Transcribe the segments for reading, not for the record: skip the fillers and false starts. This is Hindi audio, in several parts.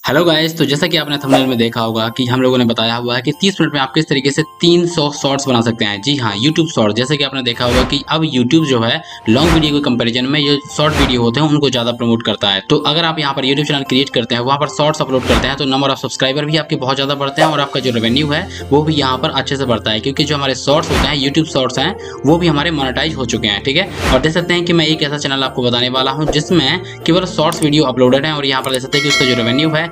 हेलो गाइस, तो जैसा कि आपने थंबनेल में देखा होगा कि हम लोगों ने बताया हुआ है कि 30 मिनट में आप किस तरीके से 300 शॉर्ट्स बना सकते हैं। जी हाँ, यूट्यूब शॉर्ट। जैसे कि आपने देखा होगा कि अब यूट्यूब जो है लॉन्ग वीडियो के कंपैरिजन में ये शॉर्ट वीडियो होते हैं उनको ज़्यादा प्रमोट करता है। तो अगर आप यहाँ पर यूट्यूब चैनल क्रिएट करते हैं, वहाँ पर शॉर्ट्स अपलोड करते हैं, तो नंबर ऑफ सब्सक्राइबर भी आपके बहुत ज़्यादा बढ़ते हैं और आपका जो रेवेन्यू है वो भी यहाँ पर अच्छे से बढ़ता है, क्योंकि जो हमारे शॉर्ट्स होते हैं, यूट्यूब शॉर्ट्स हैं, वो भी हमारे मोनेटाइज हो चुके हैं। ठीक है, और देख सकते हैं कि मैं एक ऐसा चैनल आपको बताने वाला हूँ जिसमें केवल शॉर्ट्स वीडियो अपलोडेड है और यहाँ पर देख सकते हैं कि उसका जो रेवेन्यू है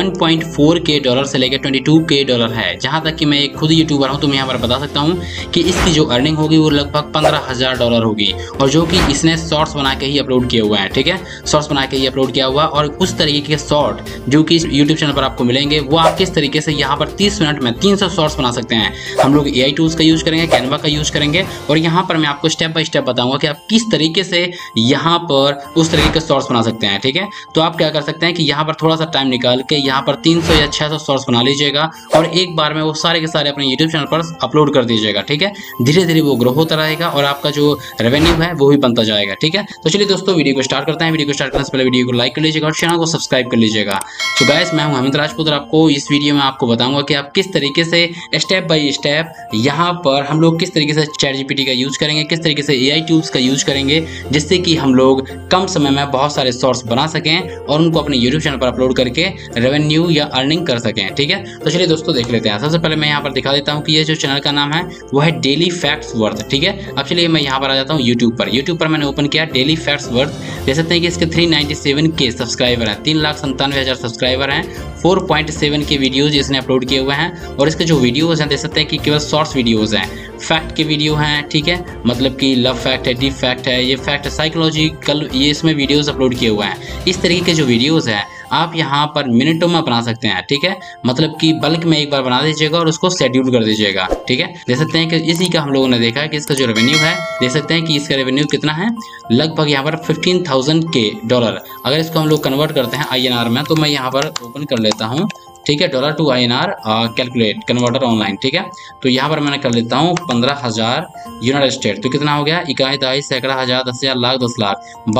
1.4K डॉलर से लेकर 22K डॉलर है। जहां तक कि मैं एक खुद यूट्यूबर हूं, तो मैं यहाँ पर बता सकता हूं कि इसकी जो अर्निंग होगी वो लगभग 15,000 डॉलर होगी, और जो कि इसने शॉर्ट्स बना के ही अपलोड किए हुए हैं। ठीक है, शॉर्ट्स बना के ही अपलोड किया हुआ, और उस तरीके के शॉर्ट जो कि इस यूट्यूब चैनल पर आपको मिलेंगे वो आप किस तरीके से यहाँ पर 30 मिनट में 300 शॉर्ट्स बना सकते हैं। हम लोग AI टूल्स का यूज करेंगे, कैनवा का यूज करेंगे, और यहाँ पर मैं आपको स्टेप बाय स्टेप बताऊंगा कि आप किस तरीके से यहाँ पर उस तरीके के शॉर्ट्स बना सकते हैं। ठीक है, तो आप क्या कर सकते हैं कि यहाँ पर थोड़ा सा टाइम निकाल के यहाँ पर 300 या 600 शॉर्ट्स बना लीजिएगा और एक बार में वो सारे के सारे अपने YouTube चैनल पर अपलोड कर दीजिएगा। ठीक है, धीरे धीरे वो ग्रो होता रहेगा और आपका जो रेवेन्यू है वो भी बनता जाएगा। ठीक है, तो चलिए दोस्तों वीडियो को स्टार्ट करते हैं। वीडियो को स्टार्ट करने से पहले वीडियो को लाइक कर लीजिएगा और चैनल को सब्सक्राइब कर लीजिएगा। तो गाइस, मैं हूं अमित राजपूत और आपको इस वीडियो में आपको बताऊंगा कि आप किस तरीके से स्टेप बाय स्टेप यहाँ पर हम लोग किस तरीके से ChatGPT का यूज करेंगे, किस तरीके से AI टूल्स का यूज करेंगे, जिससे कि हम लोग कम समय में बहुत सारे शॉर्ट्स बना सकें और उनको अपने YouTube चैनल पर अपलोड करके रेवेन्यू या अर्निंग कर सकें। ठीक है, तो चलिए दोस्तों देख लेते हैं। सबसे पहले मैं यहाँ पर दिखा देता हूँ कि ये जो चैनल का नाम है वो है डेली फैक्ट्स वर्थ। ठीक है, अब चलिए मैं यहाँ पर आ जाता हूँ यूट्यूब पर मैंने ओपन किया डेली फैक्ट्स वर्थ। देख सकते हैं कि इसके 397K सब्सक्राइबर हैं, 3,97,000 सब्सक्राइबर हैं, 4.7 के वीडियोज इसने अपलोड किए हुए हैं, और इसके जो वीडियोज हैं देख सकते हैं कि केवल शॉर्ट्स वीडियोज हैं, फैक्ट के वीडियो हैं। ठीक है, मतलब कि लव फैक्ट है, डीप फैक्ट है, ये फैक्ट साइकोलॉजिकल, ये इसमें वीडियोज अपलोड किए हुए हैं। इस तरीके के जो वीडियोज हैं आप यहाँ पर मिनटों में बना सकते हैं। ठीक है, मतलब कि बल्क में एक बार बना दीजिएगा और उसको शेड्यूल कर दीजिएगा। ठीक है, देख सकते हैं कि इसी का हम लोगों ने देखा है कि इसका जो रेवेन्यू है, देख सकते हैं कि इसका रेवेन्यू कितना है, लगभग यहाँ पर 15,000 डॉलर। अगर इसको हम लोग कन्वर्ट करते हैं INR में, तो मैं यहाँ पर ओपन कर लेता हूँ। ठीक है, dollar to INR calculate converter online. ठीक है, तो यहाँ पर मैंने कर लेता हूँ 15,000 यूनाइटेड स्टेट, तो कितना हो गया, इकाई, दहाई, सैकड़ा, हजार, 10,000, लाख, 10 लाख,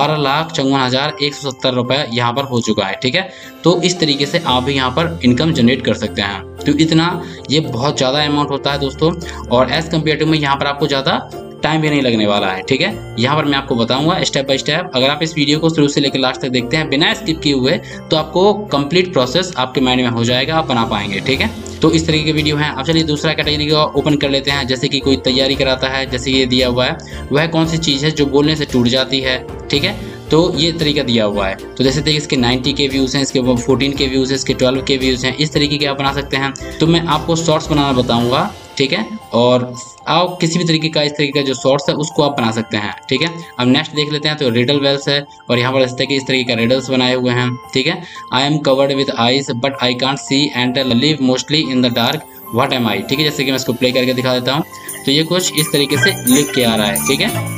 12,54,170 रुपये यहाँ पर हो चुका है। ठीक है, तो इस तरीके से आप भी यहाँ पर इनकम जनरेट कर सकते हैं। तो इतना, ये बहुत ज़्यादा अमाउंट होता है दोस्तों, और एज कम्पेरेटिव में यहाँ पर आपको ज़्यादा टाइम भी नहीं लगने वाला है। ठीक है, यहाँ पर मैं आपको बताऊंगा स्टेप बाय स्टेप। अगर आप इस वीडियो को शुरू से लेकर लास्ट तक देखते हैं बिना स्किप किए हुए, तो आपको कंप्लीट प्रोसेस आपके माइंड में हो जाएगा, आप बना पाएंगे। ठीक है, तो इस तरीके के वीडियो हैं। अब चलिए दूसरा कैटेगरी को ओपन कर लेते हैं। जैसे कि कोई तैयारी कराता है, जैसे ये दिया हुआ है, वह कौन सी चीज़ है जो बोलने से टूट जाती है। ठीक है, तो ये तरीका दिया हुआ है। तो जैसे देखिए इसके 90K व्यूज़ हैं, इसके 14K व्यूज़ हैं, इसके 12K व्यूज़ हैं। इस तरीके के आप बना सकते हैं। तो मैं आपको शॉर्ट्स बनाना बताऊंगा। ठीक है, और आप किसी भी तरीके का इस तरीके का जो शॉर्ट्स है उसको आप बना सकते हैं। ठीक है, अब नेक्स्ट देख लेते हैं। तो रिडल वेल्स है, और यहाँ पर इस तरीके का रिडल्स बनाए हुए हैं। ठीक है, I am covered with eyes but I can't see and live mostly in the dark, what am I. ठीक है, जैसे कि मैं इसको प्ले करके दिखा देता हूँ। तो ये कुछ इस तरीके से लिख के आ रहा है। ठीक है,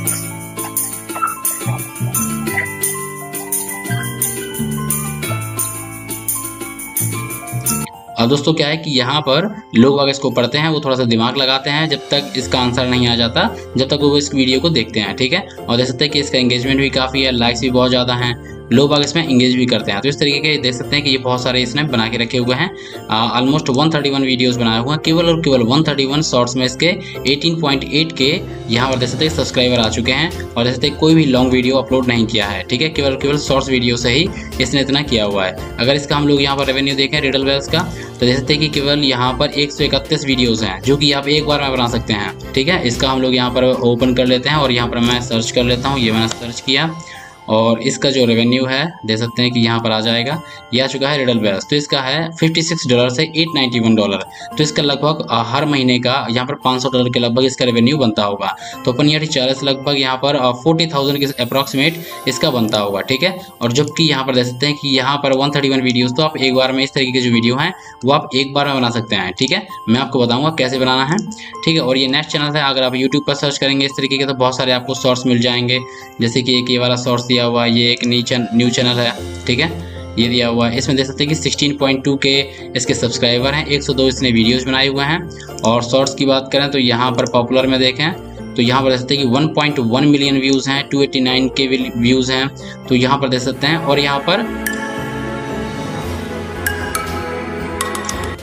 और दोस्तों क्या है कि यहाँ पर लोग अगर इसको पढ़ते हैं वो थोड़ा सा दिमाग लगाते हैं जब तक इसका आंसर नहीं आ जाता, जब तक वो इस वीडियो को देखते हैं। ठीक है, और देख सकते हैं कि इसका एंगेजमेंट भी काफ़ी है, लाइक्स भी बहुत ज़्यादा हैं, लोग बाग इसमें इंगेज भी करते हैं। तो इस तरीके के देख सकते हैं कि ये बहुत सारे इसने बना के रखे हुए हैं। ऑलमोस्ट 131 वीडियोस बनाए हुए हैं, केवल और केवल 131 शॉर्ट्स में इसके 18.8K यहाँ पर देख सकते हैं सब्सक्राइबर आ चुके हैं, और देख सकते हैं कोई भी लॉन्ग वीडियो अपलोड नहीं किया है। ठीक है, केवल शॉर्ट्स वीडियो से ही इसने इतना किया हुआ है। अगर इसका हम लोग यहाँ पर रेवेन्यू देखें रिडल वेल्स का, तो देख सकते हैं कि केवल यहाँ पर 131 वीडियोज़ हैं जो कि आप एक बार में बना सकते हैं। ठीक है, इसका हम लोग यहाँ पर ओपन कर लेते हैं और यहाँ पर मैं सर्च कर लेता हूँ। ये मैंने सर्च किया और इसका जो रेवेन्यू है देख सकते हैं कि यहाँ पर आ जाएगा, ये आ चुका है रिडल वेल्स। तो इसका है $56 से $891। तो इसका लगभग हर महीने का यहाँ पर $500 के लगभग इसका रेवेन्यू बनता होगा। तो अपन यार 40 लगभग यहाँ पर 40,000 के अप्रॉक्सीमेट इसका बनता होगा। ठीक है, और जबकि यहाँ पर देख सकते हैं कि यहाँ पर 131 वीडियोज़, तो आप एक बार में इस तरीके के जो वीडियो हैं वो आप एक बार में बना सकते हैं। ठीक है, मैं आपको बताऊँगा कैसे बनाना है। ठीक है, और ये नेक्स्ट चैनल है, अगर आप यूट्यूब पर सर्च करेंगे इस तरीके के तो बहुत सारे आपको शॉर्ट्स मिल जाएंगे। जैसे कि एक ये वाला शॉर्ट्स दिया हुआ है, ये एक न्यू चैनल है। ठीक है, ये दिया हुआ है, इसमें देख सकते हैं कि 16.2K इसके सब्सक्राइबर हैं, 102 इसने वीडियोस बनाए हुए हैं। और शॉर्ट्स की बात करें तो यहाँ पर पॉपुलर में देखें तो यहाँ पर देख सकते हैं कि 1.1 मिलियन व्यूज़ हैं, 289K व्यूज़ हैं। तो यहाँ पर देख सकते हैं, और यहाँ पर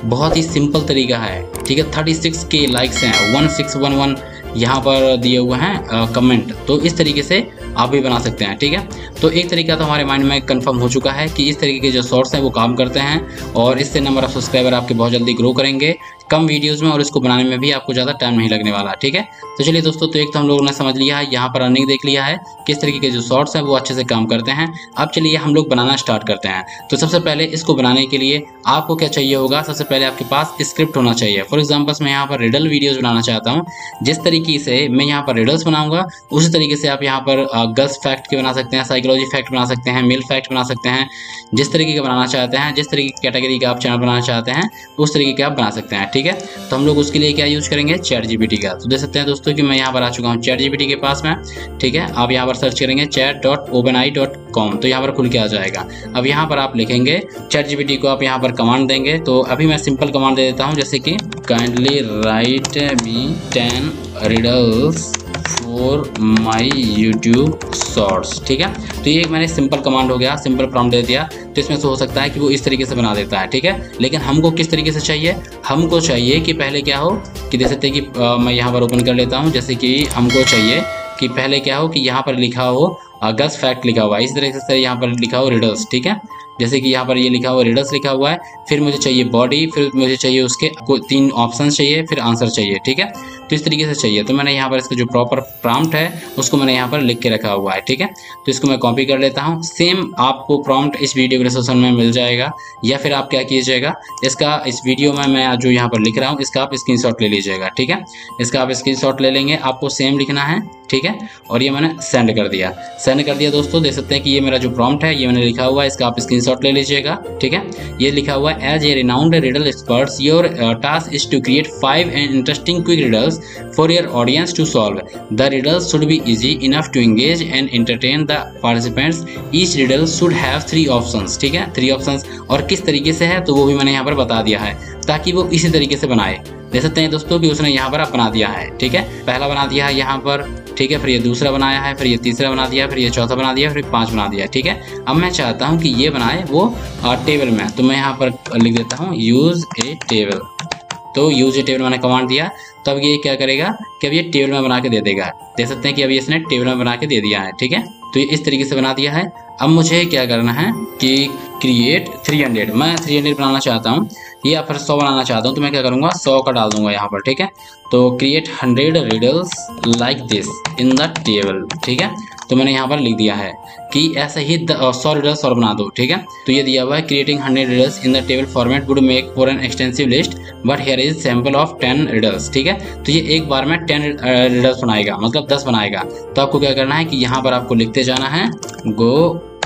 बहुत ही सिंपल तरीका है, ठीक है। 36K लाइक्स हैं, 1611 यहाँ पर दिए हुए हैं कमेंट। तो इस तरीके से आप भी बना सकते हैं, ठीक है। तो एक तरीका तो हमारे माइंड में कंफर्म हो चुका है कि इस तरीके के जो शॉर्ट्स हैं वो काम करते हैं और इससे नंबर ऑफ सब्सक्राइबर आपके बहुत जल्दी ग्रो करेंगे कम वीडियोस में, और इसको बनाने में भी आपको ज़्यादा टाइम नहीं लगने वाला, ठीक है। तो चलिए दोस्तों, तो एक तो हम लोगों ने समझ लिया है, यहाँ पर अर्निंग देख लिया है, किस तरीके के जो शॉर्ट्स हैं वो अच्छे से काम करते हैं। अब चलिए हम लोग बनाना स्टार्ट करते हैं। तो सबसे पहले इसको बनाने के लिए आपको क्या चाहिए होगा, सबसे पहले आपके पास स्क्रिप्ट होना चाहिए। फॉर एग्जाम्पल मैं यहाँ पर रिडल वीडियोज़ बनाना चाहता हूँ। जिस तरीके से मैं यहाँ पर रिडल्स बनाऊंगा उसी तरीके से आप यहाँ पर गर्ल्स फैक्ट के बना सकते हैं, साइकोलॉजी फैक्ट बना सकते हैं, मेल फैक्ट बना सकते हैं। जिस तरीके का बनाना चाहते हैं, जिस तरीके की कैटेगरी का आप चैनल बनाना चाहते हैं उस तरीके का आप बना सकते हैं, ठीक है। तो हम लोग उसके लिए क्या यूज करेंगे, ChatGPT का। तो देख सकते हैं दोस्तों कि मैं यहाँ पर आ चुका हूँ ChatGPT के पास में, ठीक है। आप यहाँ पर सर्च करेंगे chat.openai.com, तो यहाँ पर खुल के आ जाएगा। अब यहाँ पर आप लिखेंगे ChatGPT को, आप यहाँ पर कमांड देंगे। तो अभी मैं सिंपल कमांड दे देता हूँ, जैसे कि kindly write me 10 riddles for my YouTube shorts, ठीक है। तो ये मैंने सिंपल कमांड हो गया, सिंपल प्रॉम्प्ट दे दिया। तो इसमें से हो सकता है कि वो इस तरीके से बना देता है, ठीक है। लेकिन हमको किस तरीके से चाहिए, हमको चाहिए कि पहले क्या हो कि देख सकते हैं कि मैं यहाँ पर ओपन कर लेता हूँ। जैसे कि हमको चाहिए कि पहले क्या हो कि यहाँ पर लिखा हो गर्ल्स फैक्ट लिखा हुआ है, इस तरीके से यहाँ पर लिखा हो रिडल्स, ठीक है। जैसे कि यहाँ पर ये लिखा हुआ रिडल्स लिखा हुआ है, फिर मुझे चाहिए बॉडी, फिर मुझे चाहिए उसके 3 ऑप्शन चाहिए, फिर आंसर चाहिए, ठीक है। तो इस तरीके से चाहिए। तो मैंने यहाँ पर इसका जो प्रॉपर प्रॉम्प्ट है उसको मैंने यहाँ पर लिख के रखा हुआ है, ठीक है। तो इसको मैं कॉपी कर लेता हूँ। सेम आपको प्रॉम्प्ट इस वीडियो के डिस्क्रिप्शन में मिल जाएगा, या फिर आप क्या कीजिएगा, इसका इस वीडियो में मैं जो यहाँ पर लिख रहा हूँ इसका आप स्क्रीनशॉट ले लीजिएगा, ठीक है। इसका आप स्क्रीनशॉट ले लेंगे, आपको सेम लिखना है, ठीक है। और ये मैंने सेंड कर दिया दोस्तों। देख सकते हैं कि ये मेरा जो प्रॉम्प्ट है ये मैंने लिखा हुआ है, इसका आप स्क्रीनशॉट ले लीजिएगा, ठीक है। ये लिखा हुआ है as a renowned riddle experts your task is to create 5 interesting quick riddles for your audience to solve. The riddles should be easy enough to engage and entertain the participants. Each riddle should have 3 options, ठीक है। 3 options, और किस तरीके से है तो वो भी मैंने यहाँ पर बता दिया है ताकि वो इसी तरीके से बनाए। देख सकते हैं दोस्तों कि उसने यहाँ पर बना दिया है, ठीक है। पहला बना दिया है यहाँ पर, ठीक है। फिर ये दूसरा बनाया है, फिर ये तीसरा बना दिया, फिर ये चौथा बना दिया, फिर 5 बना दिया, ठीक है। अब मैं चाहता हूँ कि ये बनाए वो टेबल में, तो मैं यहाँ पर लिख देता हूँ यूज ए टेबल। तो यूज ए टेबल मैंने कमांड दिया, तब ये क्या करेगा कि अब ये टेबल में बना के दे देगा। देख सकते हैं कि अभी इसने टेबल में बना के दे दिया है, ठीक है। तो ये इस तरीके से बना दिया है। अब मुझे क्या करना है कि क्रिएट 300, मैं 300 बनाना चाहता हूँ, या फिर 100 बनाना चाहता हूँ, तो मैं क्या करूँगा 100 का डाल दूंगा यहाँ पर, ठीक है। तो create 100 riddles like this in the table, ठीक है। तो मैंने यहाँ पर लिख दिया है कि ऐसे ही 100 रिडल्स और बना दो, ठीक है। तो ये दिया हुआ है creating 100 riddles in the table format would make for an extensive list but here is sample of 10 riddles, ठीक है। तो ये एक बार में 10 रिडल्स बनाएगा, मतलब 10 बनाएगा। तो आपको क्या करना है कि यहाँ पर आपको लिखते जाना है गो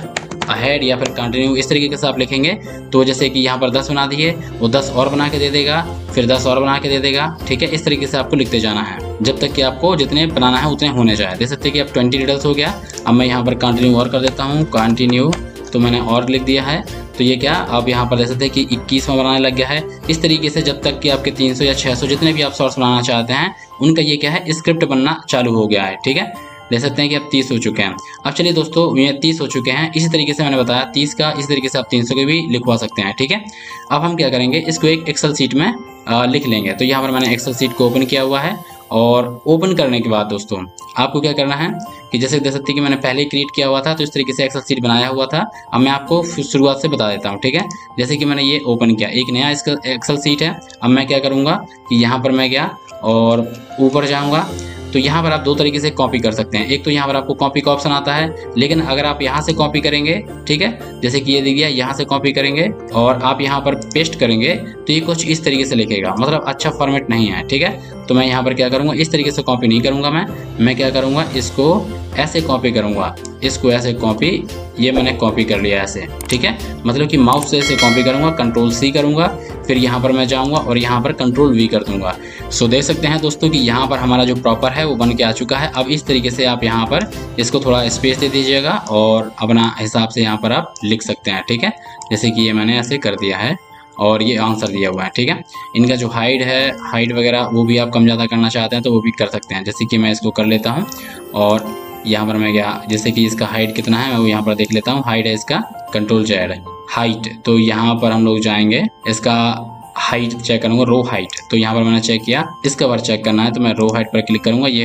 अहेड या फिर कंटिन्यू, इस तरीके से आप लिखेंगे। तो जैसे कि यहाँ पर 10 बना दिए, वो 10 और बना के दे देगा, फिर 10 और बना के दे देगा, ठीक है। इस तरीके से आपको लिखते जाना है जब तक कि आपको जितने बनाना है उतने होने जाए। देख सकते हैं कि अब 20 रिडल्स हो गया। अब मैं यहाँ पर कंटिन्यू और कर देता हूँ, कंटिन्यू, तो मैंने और लिख दिया है। तो ये क्या, अब यहाँ पर देख सकते हैं कि 21वां बनाने लग गया है। इस तरीके से जब तक कि आपके 300 या 600 जितने भी आप शॉर्ट्स बनाना चाहते हैं उनका ये क्या है स्क्रिप्ट बनना चालू हो गया है, ठीक है। देख सकते हैं कि अब 30 हो चुके हैं। अब चलिए दोस्तों, ये 30 हो चुके हैं। इसी तरीके से मैंने बताया 30 का, इस तरीके से आप 300 के भी लिखवा सकते हैं, ठीक है। अब हम क्या करेंगे, इसको एक एक्सेल शीट में लिख लेंगे। तो यहाँ पर मैंने एक्सेल शीट को ओपन किया हुआ है, और ओपन करने के बाद दोस्तों आपको क्या करना है कि जैसे देख सकते हैं कि मैंने पहले क्रिएट किया हुआ था, तो इस तरीके से एक्सेल शीट बनाया हुआ था। अब मैं आपको शुरुआत से बता देता हूँ, ठीक है। जैसे कि मैंने ये ओपन किया, एक नया इसका एक्सेल शीट है। अब मैं क्या करूँगा कि यहाँ पर मैं गया और ऊपर जाऊँगा। तो यहाँ पर आप 2 तरीके से कॉपी कर सकते हैं। एक तो यहाँ पर आपको कॉपी का ऑप्शन आता है, लेकिन अगर आप यहाँ से कॉपी करेंगे, ठीक है, जैसे कि ये दिख गया, यहाँ से कॉपी करेंगे और आप यहाँ पर पेस्ट करेंगे तो ये कुछ इस तरीके से लिखेगा, मतलब अच्छा फॉर्मेट नहीं है, ठीक है। तो मैं यहाँ पर क्या करूँगा, इस तरीके से कॉपी नहीं करूँगा, मैं क्या करूँगा, इसको ऐसे कॉपी करूँगा, इसको ऐसे कॉपी, ये मैंने कॉपी कर लिया ऐसे, ठीक है। मतलब कि माउस से ऐसे कॉपी करूँगा, Ctrl+C करूँगा, फिर यहाँ पर मैं जाऊँगा और यहाँ पर Ctrl+V कर दूँगा। सो देख सकते हैं दोस्तों कि यहाँ पर हमारा जो प्रॉपर है वो बन के आ चुका है। अब इस तरीके से आप यहाँ पर इसको थोड़ा स्पेस दे दीजिएगा और अपना हिसाब से यहाँ पर आप लिख सकते हैं, ठीक है। जैसे कि ये मैंने ऐसे कर दिया है और ये आंसर दिया हुआ है, ठीक है। इनका जो हाइट है, हाइट वगैरह वो भी आप कम ज़्यादा करना चाहते हैं तो वो भी कर सकते हैं। जैसे कि मैं इसको कर लेता हूँ और यहाँ पर मैं गया, जैसे कि इसका हाइट कितना है मैं वो यहाँ पर देख लेता हूँ। हाइट है इसका Ctrl+Z हाइट, तो यहाँ पर हम लोग जाएंगे, इसका हाइट चेक करूंगा, रो हाइट। तो यहाँ पर मैंने चेक किया, इसका बार चेक करना है तो मैं रो हाइट पर क्लिक करूंगा, ये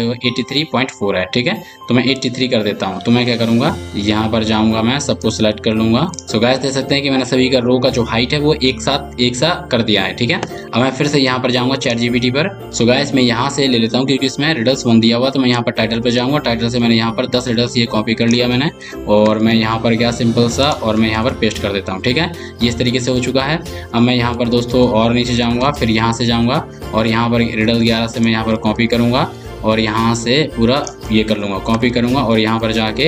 83.4 है, ठीक है। तो मैं 83 कर देता हूँ। तो मैं क्या करूंगा, यहाँ पर जाऊंगा, मैं सबको सिलेक्ट कर लूंगा। सो गाइस देख सकते हैं कि मैंने सभी का रो का जो हाइट है वो एक सा कर दिया है, ठीक है। अब मैं फिर से यहाँ पर जाऊंगा ChatGPT पर। सो गाइस मैं यहाँ से ले लेता हूँ क्योंकि इसमें रिडल्स 1 दिया हुआ। तो मैं यहाँ पर टाइटल पर जाऊंगा, टाइटल से मैंने यहाँ पर 10 रिडल्स ये कॉपी कर लिया मैंने, और मैं यहाँ पर गया सिंपल सा और मैं यहाँ पर पेस्ट कर देता हूँ, ठीक है। ये इस तरीके से हो चुका है। अब मैं यहाँ पर दोस्तों और नीचे जाऊँगा, फिर यहाँ से जाऊँगा और यहाँ पर रिडल 11 से मैं यहाँ पर कॉपी करूँगा और यहाँ से पूरा ये कर लूँगा, कॉपी करूँगा और यहाँ पर जाके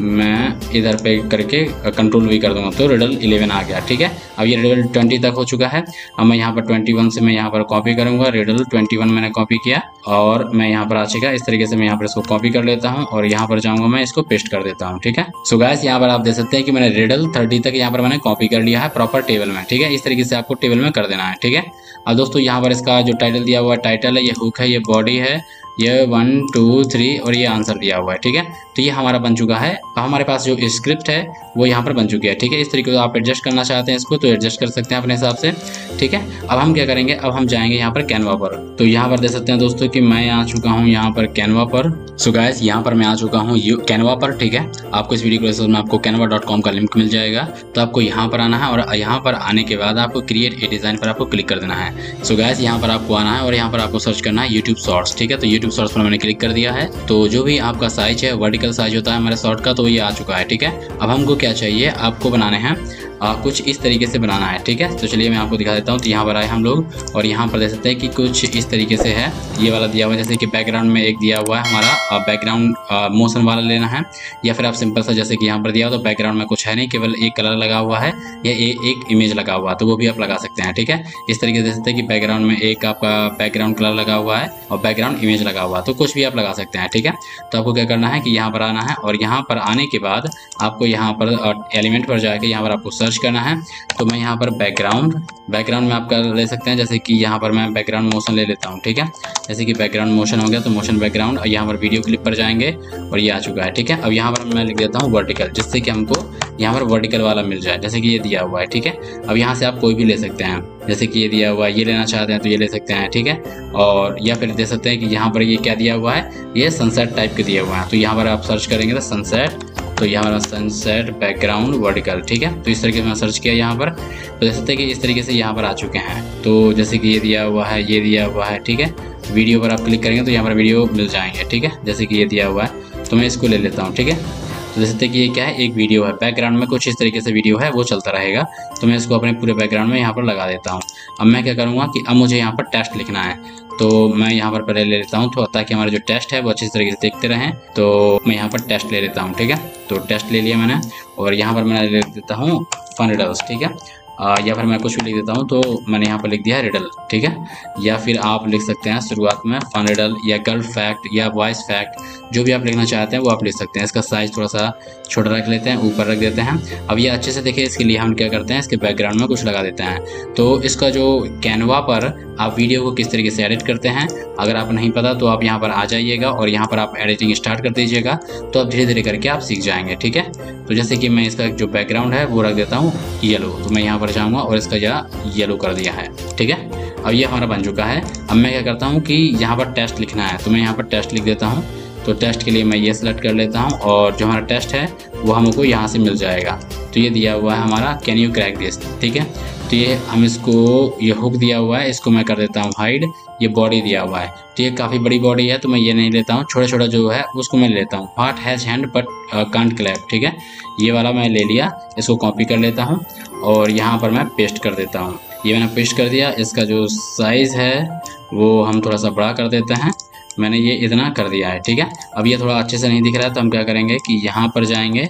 मैं इधर पे करके कंट्रोल भी कर दूंगा, तो रिडल 11 आ गया, ठीक है। अब ये रिडल 20 तक हो चुका है। अब मैं यहाँ पर 21 से मैं यहाँ पर कॉपी करूँगा, रिडल 21 मैंने कॉपी किया और मैं यहाँ पर आ चुका। इस तरीके से मैं यहाँ पर इसको कॉपी कर लेता हूँ और यहाँ पर जाऊँगा, मैं इसको पेस्ट कर देता हूँ, ठीक है। सो गाइस यहाँ पर आप देख सकते हैं कि मैंने रिडल 30 तक यहाँ पर मैंने कॉपी कर लिया है प्रॉपर टेबल में, ठीक है। इस तरीके से आपको टेबल में कर देना है, ठीक है। अब दोस्तों यहाँ पर इसका जो टाइटल दिया हुआ है, टाइटल है, ये हुक है, ये बॉडी है, ये 1 2 3 और ये आंसर दिया हुआ है, ठीक है। तो ये हमारा बन चुका है। अब हमारे पास जो स्क्रिप्ट है वो यहाँ पर बन चुकी है, ठीक है। इस तरीके से आप एडजस्ट करना चाहते हैं इसको तो एडजस्ट कर सकते हैं अपने हिसाब से, ठीक है। अब हम क्या करेंगे, अब हम जाएंगे यहाँ पर कैनवा पर। तो यहाँ पर देख सकते हैं दोस्तों कि मैं आ चुका हूँ यहाँ पर कैनवा पर। सो गाइस यहाँ पर मैं आ चुका हूँ कैनवा पर, ठीक है। आपको इस वीडियो को में आपको canva.com का लिंक मिल जाएगा। तो आपको यहाँ पर आना है और यहाँ पर आने के बाद आपको क्रिएट ए डिज़ाइन पर आपको क्लिक कर देना है। सो गाइस यहाँ पर आपको आना है और यहाँ पर आपको सर्च करना है यूट्यूब शॉर्ट्स, ठीक है। तो यूट्यूब शॉर्ट्स पर मैंने क्लिक कर दिया है। तो जो भी आपका साइज है, वर्टिकल साइज होता है हमारे शॉर्ट का, तो ये आ चुका है, ठीक है। अब हमको क्या चाहिए, आपको बनाने हैं कुछ इस तरीके से बनाना है, ठीक है। तो चलिए मैं आपको दिखा देता हूँ। तो यहाँ पर आए हम लोग और यहाँ पर देख सकते हैं कि कुछ इस तरीके से है, ये वाला दिया हुआ है। जैसे कि बैकग्राउंड में एक दिया हुआ है हमारा बैकग्राउंड मोशन वाला लेना है, या फिर आप सिंपल सा जैसे कि यहाँ पर दिया हो तो बैकग्राउंड में कुछ है नहीं, केवल एक कलर लगा हुआ है या एक इमेज लगा हुआ है, तो वो भी आप लगा सकते हैं, ठीक है। इस तरीके से देख सकते हैं कि बैकग्राउंड में एक आपका बैकग्राउंड कलर लगा हुआ है और बैकग्राउंड इमेज लगा हुआ है, तो कुछ भी आप लगा सकते हैं, ठीक है। तो आपको क्या करना है कि यहाँ पर आना है और यहाँ पर आने के बाद आपको यहाँ पर एलिमेंट पर जाके यहाँ पर आपको सर्च करना है। तो मैं यहाँ पर बैकग्राउंड में आपका ले सकते हैं, जैसे कि यहाँ पर मैं बैकग्राउंड मोशन ले लेता हूँ, ठीक है। जैसे कि बैकग्राउंड मोशन हो गया तो मोशन बैकग्राउंड, और यहाँ पर वीडियो क्लिप पर जाएंगे और ये आ चुका है, ठीक है। अब यहाँ पर मैं लिख देता हूँ वर्टिकल, जिससे कि हमको यहाँ पर वर्टिकल वाला मिल जाए, जैसे कि ये दिया हुआ है, ठीक है। अब यहाँ से आप कोई भी ले सकते हैं, जैसे कि ये दिया हुआ है, ये लेना चाहते हैं तो ये ले सकते हैं, ठीक है। और या फिर दे सकते हैं कि यहाँ पर ये क्या दिया हुआ है, ये सनसेट टाइप के दिया हुआ है, तो यहाँ पर आप सर्च करेंगे तो सनसेट, तो यहाँ पर सनसेट बैकग्राउंड वर्टिकल, ठीक है। तो इस तरीके से मैं सर्च किया यहाँ पर, तो देख सकते हैं कि इस तरीके से यहाँ पर आ चुके हैं। तो जैसे कि ये दिया हुआ है, ये दिया हुआ है, ठीक है। वीडियो पर आप क्लिक करेंगे तो यहाँ पर वीडियो मिल जाएंगे, ठीक है। जैसे कि ये दिया हुआ है तो मैं इसको ले लेता हूँ, ठीक है। तो देख सकते हैं कि ये क्या है, एक वीडियो है, बैकग्राउंड में कुछ इस तरीके से वीडियो है, वो चलता रहेगा। तो मैं इसको अपने पूरे बैकग्राउंड में यहाँ पर लगा देता हूँ। अब मैं क्या करूँगा कि अब मुझे यहाँ पर टेस्ट लिखना है, तो मैं यहाँ पर पहले ले लेता हूँ तो ताकि हमारे जो टेस्ट है वो अच्छी तरीके से देखते रहें। तो मैं यहाँ पर टेस्ट ले लेता हूँ, ठीक है। तो टेस्ट ले लिया मैंने और यहाँ पर मैं ले देता हूँ फन रिडल्स, ठीक है। या फिर मैं कुछ भी लिख देता हूँ, तो मैंने यहाँ पर लिख दिया है रिडल, ठीक है। या फिर आप लिख सकते हैं शुरुआत में फन रिडल या गर्ल फैक्ट या वॉइस फैक्ट, जो भी आप लिखना चाहते हैं वो आप लिख सकते हैं। इसका साइज थोड़ा सा छोटा रख लेते हैं, ऊपर रख देते हैं। अब ये अच्छे से देखिए, इसके लिए हम क्या करते हैं, इसके बैकग्राउंड में कुछ लगा देते हैं। तो इसका जो कैनवा पर आप वीडियो को किस तरीके से एडिट करते हैं, अगर आप नहीं पता तो आप यहाँ पर आ जाइएगा और यहाँ पर आप एडिटिंग स्टार्ट कर दीजिएगा, तो आप धीरे धीरे करके आप सीख जाएंगे, ठीक है। तो जैसे कि मैं इसका जो बैकग्राउंड है वो रख देता हूँ येलो, तो मैं यहाँ पर जाऊँगा और इसका येलो कर दिया है, ठीक है। अब ये हमारा बन चुका है। अब मैं क्या करता हूँ कि यहाँ पर टेस्ट लिखना है, तो मैं यहाँ पर टेस्ट लिख देता हूँ। तो टेस्ट के लिए मैं ये सिलेक्ट कर लेता हूँ और जो हमारा टेस्ट है वो हमको यहाँ से मिल जाएगा। तो ये दिया हुआ है हमारा कैन यू क्रैक दिस, ठीक है। तो ये हम इसको, ये हुक दिया हुआ है, इसको मैं कर देता हूँ हाइड। ये बॉडी दिया हुआ है, तो ये काफ़ी बड़ी बॉडी है तो मैं ये नहीं लेता हूँ, छोटा छोटा जो है उसको मैं लेता हूँ। Heart has hand but can't clap, ठीक है। ये वाला मैं ले लिया, इसको कॉपी कर लेता हूँ और यहाँ पर मैं पेस्ट कर देता हूँ। ये मैंने पेस्ट कर दिया। इसका जो साइज़ है वो हम थोड़ा सा बड़ा कर देते हैं, मैंने ये इतना कर दिया है, ठीक है। अब ये थोड़ा अच्छे से नहीं दिख रहा है तो हम क्या करेंगे कि यहाँ पर जाएंगे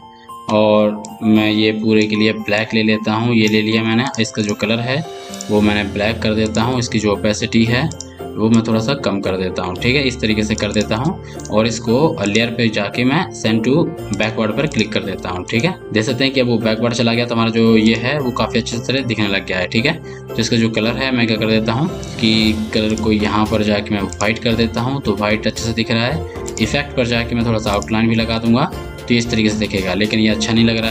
और मैं ये पूरे के लिए ब्लैक ले लेता हूँ। ये ले लिया मैंने, इसका जो कलर है वो मैंने ब्लैक कर देता हूँ। इसकी जो ओपेसिटी है वो मैं थोड़ा सा कम कर देता हूँ, ठीक है। इस तरीके से कर देता हूँ और इसको लेयर पे जाके मैं सेंड टू बैकवर्ड पर क्लिक कर देता हूँ, ठीक है। देख सकते हैं कि अब वो बैकवर्ड चला गया तो हमारा जो ये है वो काफ़ी अच्छे से दिखने लग गया है, ठीक है। तो इसका जो कलर है मैं क्या कर देता हूँ कि कलर को यहाँ पर जाके मैं वाइट कर देता हूँ, तो वाइट अच्छे से दिख रहा है। इफेक्ट पर जाके मैं थोड़ा सा आउटलाइन भी लगा दूंगा तो इस तरीके से दिखेगा, लेकिन ये अच्छा नहीं लग रहा है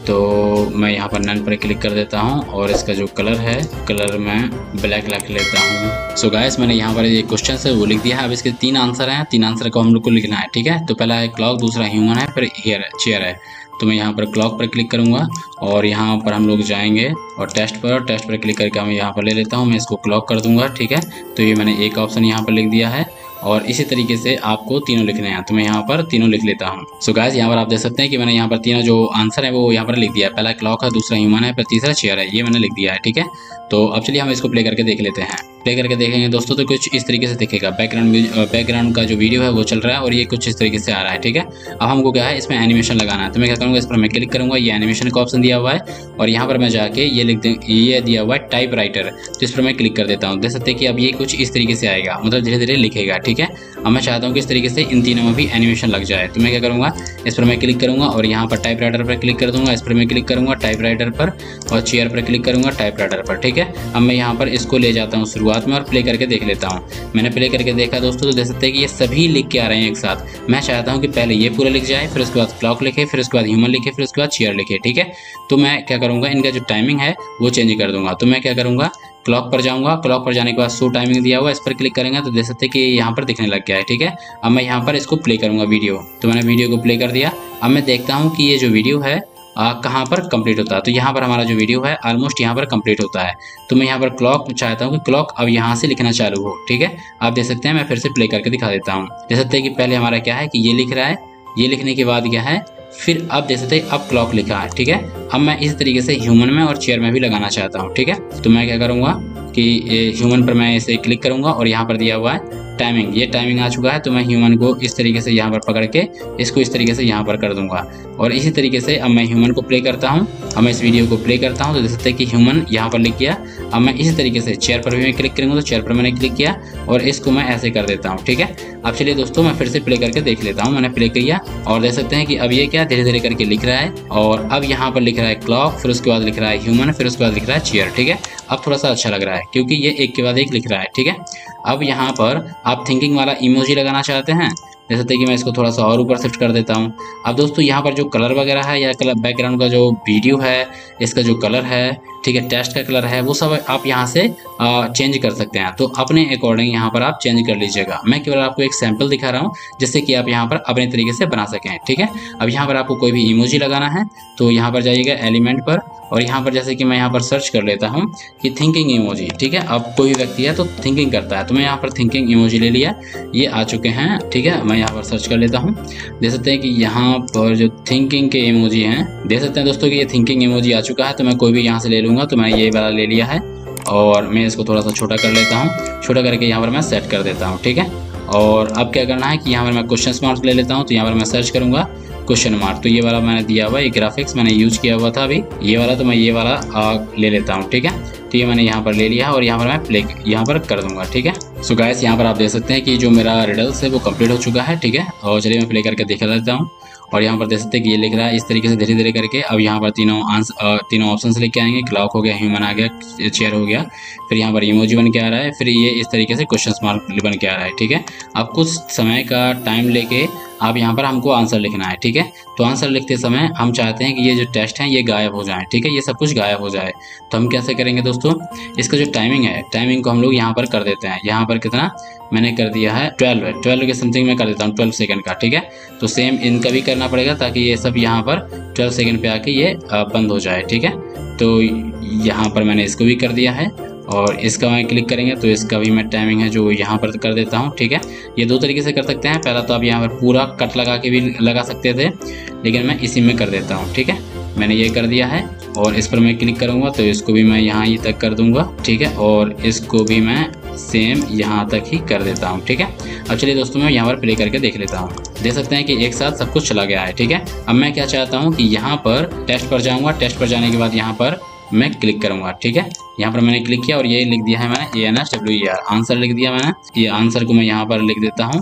तो मैं यहाँ पर नन पर क्लिक कर देता हूँ और इसका जो कलर है कलर मैं ब्लैक रख लेता हूँ। सो गाइस मैंने यहाँ पर ये क्वेश्चन है वो लिख दिया है। अब इसके 3 आंसर हैं, 3 आंसर को हम लोग को लिखना है, ठीक है। तो पहला है क्लॉक, दूसरा ह्यूमन है, फिर चेयर है। तो मैं यहाँ पर क्लॉक पर क्लिक करूँगा और यहाँ पर हम लोग जाएंगे और टेस्ट पर क्लिक करके मैं यहाँ पर ले लेता हूँ, मैं इसको क्लॉक कर दूँगा, ठीक है। तो ये मैंने एक ऑप्शन यहाँ पर लिख दिया है और इसी तरीके से आपको तीनों लिखने हैं, तो मैं यहाँ पर तीनों लिख लेता हूँ। सो गाइस यहाँ पर आप देख सकते हैं कि मैंने यहाँ पर तीनों जो आंसर है वो यहाँ पर लिख दिया है। पहला क्लॉक है, दूसरा ह्यूमन है, फिर तीसरा चेयर है, ये मैंने लिख दिया है, ठीक है। तो अब चलिए हम इसको प्ले करके देख लेते हैं। प्ले करके देखेंगे दोस्तों तो कुछ इस तरीके से दिखेगा। बैकग्राउंड का जो वीडियो है वो चल रहा है और ये कुछ इस तरीके से आ रहा है, ठीक है। अब हमको क्या है इसमें एनिमेशन लगाना है, तो मैं क्या करूँगा इस पर मैं क्लिक करूँगा, ये एनिमेशन का ऑप्शन दिया हुआ है और यहाँ पर मैं जाके ये ये दिया हुआ है टाइप राइटर, तो इस पर मैं क्लिक कर देता हूँ। देख सकते हैं कि अब ये कुछ इस तरीके से आएगा, मतलब धीरे धीरे लिखेगा, ठीक है। अब मैं चाहता हूँ कि इस तरीके से इन तीनों में भी एनिमेशन लग जाए, तो मैं क्या करूँगा इस पर मैं क्लिक करूँगा और यहाँ पर टाइप राइटर पर क्लिक कर दूँगा, इस पर मैं क्लिक करूँगा टाइप राइटर पर और चेयर पर क्लिक करूँगा टाइप राइटर पर, ठीक है। अब मैं यहाँ पर इसको ले जाता हूँ शुरुआत में और प्ले करके देख लेता हूँ। मैंने प्ले करके देखा दोस्तों, तो देख सकते हैं कि ये सभी लिख के आ रहे हैं एक साथ। मैं चाहता हूँ कि पहले ये पूरा लिख जाए, फिर उसके बाद क्लॉक लिखे, फिर उसके बाद ह्यूमन लिखे, फिर उसके बाद चेयर लिखे, ठीक है। तो मैं क्या करूँगा इनका जो टाइमिंग है वो चेंज कर दूंगा। तो मैं क्या करूँगा क्लॉक पर जाऊंगा, क्लॉक पर जाने के बाद शो टाइमिंग दिया हुआ है, इस पर क्लिक करेंगे तो देख सकते हैं कि यहाँ पर दिखने लग गया है, ठीक है। अब मैं यहाँ पर इसको प्ले करूँगा वीडियो, तो मैंने वीडियो को प्ले कर दिया। अब मैं देखता हूँ कि ये जो वीडियो है कहाँ पर कंप्लीट होता है, तो यहाँ पर हमारा जो वीडियो है ऑलमोस्ट यहाँ पर कंप्लीट होता है। तो मैं यहाँ पर क्लॉक चाहता हूँ कि क्लॉक अब यहाँ से लिखना चालू हो, ठीक है। आप देख सकते हैं मैं फिर से प्ले करके दिखा देता हूँ। देख सकते हैं कि पहले हमारा क्या है कि ये लिख रहा है, ये लिखने के बाद क्या है फिर अब देख सकते हैं अब क्लॉक लिखा है, ठीक है। अब मैं इस तरीके से ह्यूमन में और चेयर में भी लगाना चाहता हूँ, ठीक है। तो मैं क्या करूँगा कि ह्यूमन पर मैं इसे क्लिक करूँगा और यहाँ पर दिया हुआ है टाइमिंग, ये टाइमिंग आ चुका है, तो मैं ह्यूमन को इस तरीके से यहाँ पर पकड़ के इसको इस तरीके से यहाँ पर कर दूंगा और इसी तरीके से अब मैं ह्यूमन को प्ले करता हूँ। अब मैं इस वीडियो को प्ले करता हूँ तो देख सकते हैं कि ह्यूमन यहाँ पर लिख गया। अब मैं इसी तरीके से चेयर पर भी मैं क्लिक करूँगा, तो चेयर पर मैंने क्लिक किया और इसको मैं ऐसे कर देता हूँ, ठीक है। अब चलिए दोस्तों मैं फिर से प्ले करके देख लेता हूँ। मैंने प्ले किया और देख सकते हैं कि अब ये क्या धीरे धीरे करके लिख रहा है और अब यहाँ पर लिख रहा है क्लॉक, फिर उसके बाद लिख रहा है ह्यूमन, फिर उसके बाद लिख रहा है चेयर, ठीक है। अब थोड़ा सा अच्छा लग रहा है क्योंकि ये एक के बाद एक लिख रहा है, ठीक है। अब यहाँ पर आप थिंकिंग वाला इमोजी लगाना चाहते हैं, जैसे कि मैं इसको थोड़ा सा और ऊपर शिफ्ट कर देता हूँ। अब दोस्तों यहाँ पर जो कलर वगैरह है या कलर बैकग्राउंड का जो वीडियो है इसका जो कलर है, ठीक है, टेक्स्ट का कलर है, वो सब आप यहाँ से चेंज कर सकते हैं। तो अपने अकॉर्डिंग यहाँ पर आप चेंज कर लीजिएगा। मैं केवल आपको एक सैंपल दिखा रहा हूँ जिससे कि आप यहाँ पर अपने तरीके से बना सकें, ठीक है। अब यहाँ पर आपको कोई भी इमोजी लगाना है तो यहाँ पर जाइएगा एलिमेंट पर और यहाँ पर जैसे कि मैं यहाँ पर सर्च कर लेता हूँ कि थिंकिंग इमोजी, ठीक है। अब कोई व्यक्ति है तो थिंकिंग करता है, तो मैं यहाँ पर थिंकिंग इमोजी ले लिया, ये आ चुके हैं, ठीक है। मैं यहाँ पर सर्च कर लेता हूँ, देख सकते हैं कि यहाँ पर जो थिंकिंग के इमोजी हैं, देख सकते हैं दोस्तों कि ये थिंकिंग इमोजी आ चुका है। तो मैं कोई भी यहाँ से ले लूँगा, तो मैंने ये वाला ले लिया है और मैं इसको थोड़ा सा छोटा कर लेता हूँ, छोटा करके यहाँ पर मैं सेट कर देता हूँ, ठीक है। और अब क्या करना है कि यहाँ पर मैं क्वेश्चन मार्क ले लेता हूँ, तो यहाँ पर मैं सर्च करूँगा क्वेश्चन मार्क, तो ये वाला मैंने दिया हुआ है, ये ग्राफिक्स मैंने यूज किया हुआ था अभी ये वाला, तो मैं ये वाला ले लेता हूँ, ठीक है। तो ये मैंने यहाँ पर ले लिया और यहाँ पर मैं प्ले यहाँ पर कर दूंगा, ठीक है। सो गाइस यहाँ पर आप देख सकते हैं कि जो मेरा रिडल्स है वो कंप्लीट हो चुका है, ठीक है। और चलिए मैं प्ले करके दिखा देता हूँ और यहाँ पर देख सकते हैं कि ये लिख रहा है इस तरीके से धीरे धीरे करके। अब यहाँ पर तीनों ऑप्शंस लेके आएंगे, क्लॉक हो गया, ह्यूमन आ गया, चेयर हो गया, फिर यहाँ पर इमोजी बन के आ रहा है, फिर ये इस तरीके से क्वेश्चन मार्क बन के आ रहा है, ठीक है। अब कुछ समय का टाइम लेके अब यहाँ पर हमको आंसर लिखना है, ठीक है। तो आंसर लिखते समय हम चाहते हैं कि ये जो टेक्स्ट है ये गायब हो जाए, ठीक है, ये सब कुछ गायब हो जाए। तो हम कैसे करेंगे दोस्तों, इसका जो टाइमिंग है टाइमिंग को हम लोग यहाँ पर कर देते हैं। यहाँ पर कितना मैंने कर दिया है 12 के समथिंग में कर देता हूँ, 12 सेकंड का, ठीक है। तो सेम इनका भी करना पड़ेगा ताकि ये सब यहाँ पर 12 सेकंड पे आके ये बंद हो जाए, ठीक है। तो यहाँ पर मैंने इसको भी कर दिया है और इसका मैं क्लिक करेंगे तो इसका भी मैं टाइमिंग है जो यहाँ पर कर देता हूँ, ठीक है। ये दो तरीके से कर सकते हैं, पहला तो आप यहाँ पर पूरा कट लगा के भी लगा सकते थे, लेकिन मैं इसी में कर देता हूँ, ठीक है। मैंने ये कर दिया है और इस पर मैं क्लिक करूँगा तो इसको भी मैं यहाँ ही तक कर दूँगा, ठीक है। और इसको भी मैं सेम यहाँ तक ही कर देता हूँ, ठीक है। अब चलिए दोस्तों मैं यहाँ पर प्ले करके देख लेता हूँ। देख सकते हैं कि एक साथ सब कुछ चला गया है, ठीक है। अब मैं क्या चाहता हूँ कि यहाँ पर टेस्ट पर जाऊँगा, टेस्ट पर जाने के बाद यहाँ पर मैं क्लिक करूंगा, ठीक है। यहाँ पर मैंने क्लिक किया और ये लिख दिया है मैंने ANSWER आंसर लिख दिया मैंने। ये आंसर को मैं यहाँ पर लिख देता हूँ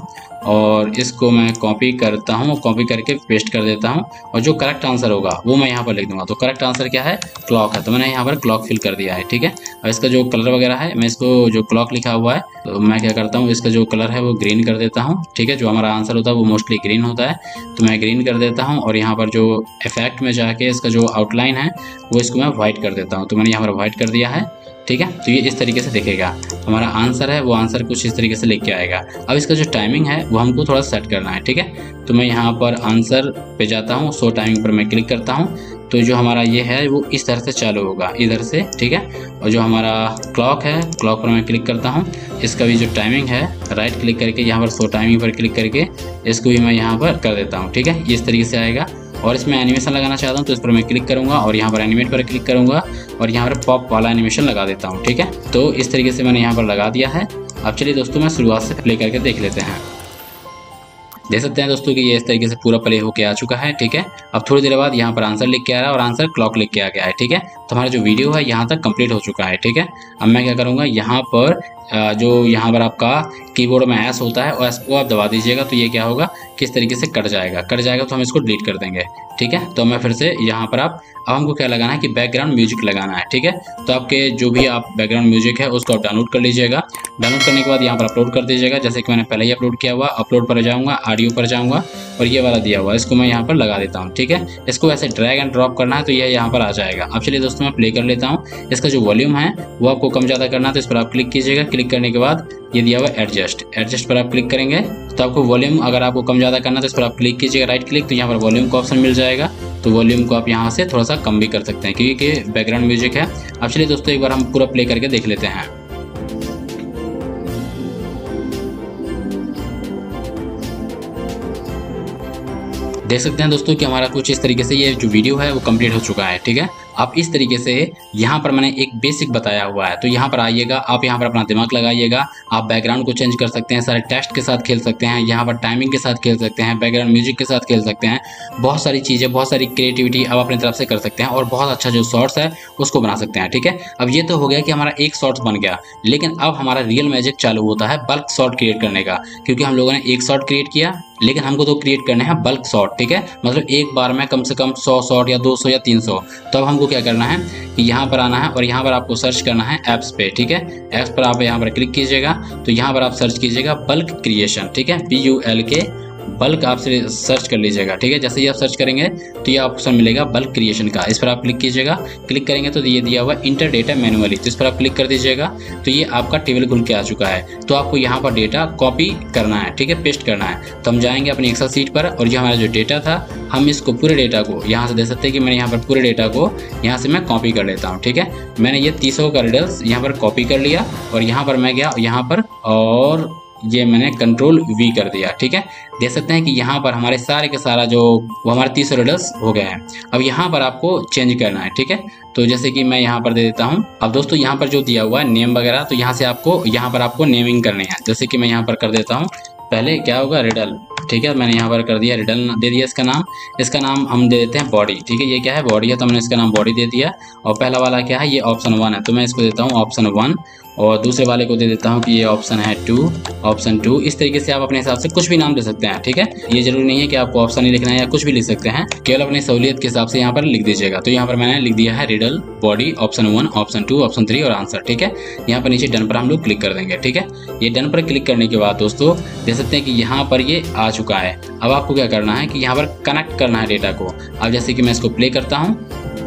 और इसको मैं कॉपी करता हूँ, कॉपी करके पेस्ट कर देता हूँ और जो करेक्ट आंसर होगा वो मैं यहाँ पर लिख दूंगा। तो करेक्ट आंसर क्या है, क्लॉक है, तो मैंने यहाँ पर क्लॉक फिल कर दिया है। ठीक है, और इसका जो कलर वगैरह है, मैं इसको जो क्लॉक लिखा हुआ है तो मैं क्या करता हूँ, इसका जो कलर है वो ग्रीन कर देता हूँ। ठीक है, जो हमारा आंसर होता है वो मोस्टली ग्रीन होता है, तो मैं ग्रीन कर देता हूँ। और यहाँ पर जो इफेक्ट में जाके इसका जो आउटलाइन है वो इसको मैं व्हाइट कर देता हूँ, तो मैंने यहाँ पर व्हाइट कर दिया है। ठीक है, तो ये इस तरीके से दिखेगा, हमारा आंसर है वो आंसर कुछ इस तरीके से लिख के आएगा। अब इसका जो टाइमिंग है वो हमको थोड़ा सेट करना है। ठीक है, तो मैं यहाँ पर आंसर पे जाता हूँ, शो टाइमिंग पर मैं क्लिक करता हूँ, तो जो हमारा ये है वो इस तरह से चालू होगा, इधर से। ठीक है, और जो हमारा क्लॉक है, क्लॉक पर मैं क्लिक करता हूँ, इसका भी जो टाइमिंग है राइट क्लिक करके यहाँ पर शो टाइमिंग पर क्लिक करके इसको भी मैं यहाँ पर कर देता हूँ। ठीक है, ये इस तरीके से आएगा। और इसमें एनिमेशन लगाना चाहता हूँ तो इस पर मैं क्लिक करूँगा और यहाँ पर एनिमेट पर क्लिक करूँगा और यहाँ पर पॉप वाला एनिमेशन लगा देता हूँ। ठीक है, तो इस तरीके से मैंने यहाँ पर लगा दिया है। अब चलिए दोस्तों मैं शुरुआत से प्ले करके देख लेते हैं। देख सकते हैं दोस्तों कि ये इस तरीके से पूरा प्ले होके आ चुका है। ठीक है, अब थोड़ी देर बाद यहाँ पर आंसर लिख के आ रहा है और आंसर क्लॉक लिख के आ गया है। ठीक है, तो हमारा जो वीडियो है यहाँ तक कंप्लीट हो चुका है। ठीक है, अब मैं क्या करूँगा, यहाँ पर जो यहाँ पर आपका कीबोर्ड में एस होता है और एस को आप दबा दीजिएगा तो ये क्या होगा, किस तरीके से कट जाएगा तो हम इसको डिलीट कर देंगे। ठीक है, तो मैं फिर से यहाँ पर अब हमको क्या लगाना है कि बैकग्राउंड म्यूजिक लगाना है। ठीक है, तो आपके जो भी आप बैकग्राउंड म्यूजिक है उसको आप डाउनलोड कर लीजिएगा। डाउनलोड करने के बाद यहाँ पर अपलोड कर दीजिएगा, जैसे कि मैंने पहले ही अपलोड किया हुआ। अपलोड पर जाऊँगा, ऑडियो पर जाऊँगा और ये वाला दिया हुआ इसको मैं यहाँ पर लगा देता हूँ। ठीक है, इसको ऐसे ड्रैग एंड ड्रॉप करना है तो ये यहाँ पर आ जाएगा। अब चलिए दोस्तों मैं प्ले कर लेता हूँ। इसका जो वॉल्यूम है वो आपको कम ज़्यादा करना है तो इस पर आप क्लिक कीजिएगा। क्लिक करने के बाद ये दिया हुआ एडजस्ट पर आप क्लिक करेंगे तो आपको वॉल्यूम अगर आपको कम ज़्यादा करना है तो इस पर आप क्लिक कीजिएगा, राइट क्लिक, तो यहाँ पर वॉल्यूम का ऑप्शन मिल जाएगा। तो वॉल्यूम को आप यहाँ से थोड़ा सा कम भी कर सकते हैं क्योंकि बैकग्राउंड म्यूजिक है। अब चलिए दोस्तों एक बार हम पूरा प्ले करके देख लेते हैं। देख सकते हैं दोस्तों कि हमारा कुछ इस तरीके से ये जो वीडियो है वो कंप्लीट हो चुका है। ठीक है, आप इस तरीके से यहाँ पर मैंने एक बेसिक बताया हुआ है, तो यहाँ पर आइएगा, आप यहाँ पर अपना दिमाग लगाइएगा। आप बैकग्राउंड को चेंज कर सकते हैं, सारे टेक्स्ट के साथ खेल सकते हैं, यहाँ पर टाइमिंग के साथ खेल सकते हैं, बैकग्राउंड म्यूजिक के साथ खेल सकते हैं। बहुत सारी चीज़ें, बहुत सारी क्रिएटिविटी आप अपनी तरफ से कर सकते हैं और बहुत अच्छा जो शॉर्ट्स है उसको बना सकते हैं। ठीक है, अब ये तो हो गया कि हमारा एक शॉर्ट्स बन गया, लेकिन अब हमारा रियल मैजिक चालू होता है बल्क शॉर्ट क्रिएट करने का, क्योंकि हम लोगों ने एक शॉर्ट क्रिएट किया लेकिन हमको तो क्रिएट करने हैं बल्क शॉर्ट। ठीक है, मतलब एक बार में कम से कम 100 शॉर्ट या 200 या 300। तो अब हमको क्या करना है कि यहाँ पर आना है और यहाँ पर आपको सर्च करना है ऐप्स पे। ठीक है, ऐप्स पर आप यहाँ पर क्लिक कीजिएगा तो यहाँ पर आप सर्च कीजिएगा बल्क क्रिएशन। ठीक है, BULK बल्क आप सर्च कर लीजिएगा। ठीक है, जैसे ही आप सर्च करेंगे तो ये ऑप्शन मिलेगा बल्क क्रिएशन का, इस पर आप क्लिक कीजिएगा। क्लिक करेंगे तो ये दिया हुआ इंटर डेटा मैनुअली, तो इस पर आप क्लिक कर दीजिएगा तो ये आपका टेबल खुल के आ चुका है। तो आपको यहाँ पर डेटा कॉपी करना है, ठीक है, पेस्ट करना है। तो हम जाएंगे अपनी एक्सेल सीट पर और जो हमारा जो डेटा था हम इसको पूरे डेटा को यहाँ से दे सकते हैं कि मैंने यहाँ पर पूरे डेटा को यहाँ से मैं कॉपी कर लेता हूँ। ठीक है, मैंने ये 300 का रिडल्स यहाँ पर कॉपी कर लिया और यहाँ पर मैं गया यहाँ पर और ये मैंने कंट्रोल V कर दिया। ठीक है, देख सकते हैं कि यहाँ पर हमारे सारे के सारा जो वो हमारे 300 रिडल्स हो गए हैं। अब यहाँ पर आपको चेंज करना है। ठीक है, तो जैसे कि मैं यहाँ पर दे देता हूँ। अब दोस्तों यहाँ पर जो दिया हुआ है नेम वगैरह, तो यहाँ से आपको यहाँ पर आपको नेमिंग करनी है। जैसे कि मैं यहाँ पर कर देता हूँ, पहले क्या होगा रिडल। ठीक है, मैंने यहाँ पर कर दिया रिडल दे दिया इसका नाम हम दे देते हैं बॉडी। ठीक है, ये क्या है बॉडी है तो मैंने इसका नाम बॉडी दे दिया। और पहला वाला क्या है, ये ऑप्शन 1 है तो मैं इसको देता हूँ ऑप्शन 1 और दूसरे वाले को दे देता हूँ कि ये ऑप्शन है 2, ऑप्शन 2। इस तरीके से आप अपने हिसाब से कुछ भी नाम दे सकते हैं। ठीक है, ये जरूरी नहीं है कि आपको ऑप्शन ही लिखना है या कुछ भी लिख सकते हैं, केवल अपनी सहूलियत के हिसाब से यहाँ पर लिख दीजिएगा। तो यहाँ पर मैंने लिख दिया है riddle body option 1, option 2, option 3 और आंसर। ठीक है, यहाँ पर नीचे डन पर हम लोग क्लिक कर देंगे। ठीक है, ये डन पर क्लिक करने के बाद दोस्तों देख सकते हैं कि यहाँ पर ये आ चुका है। अब आपको क्या करना है कि यहाँ पर कनेक्ट करना है डेटा को। अब जैसे कि मैं इसको प्ले करता हूँ,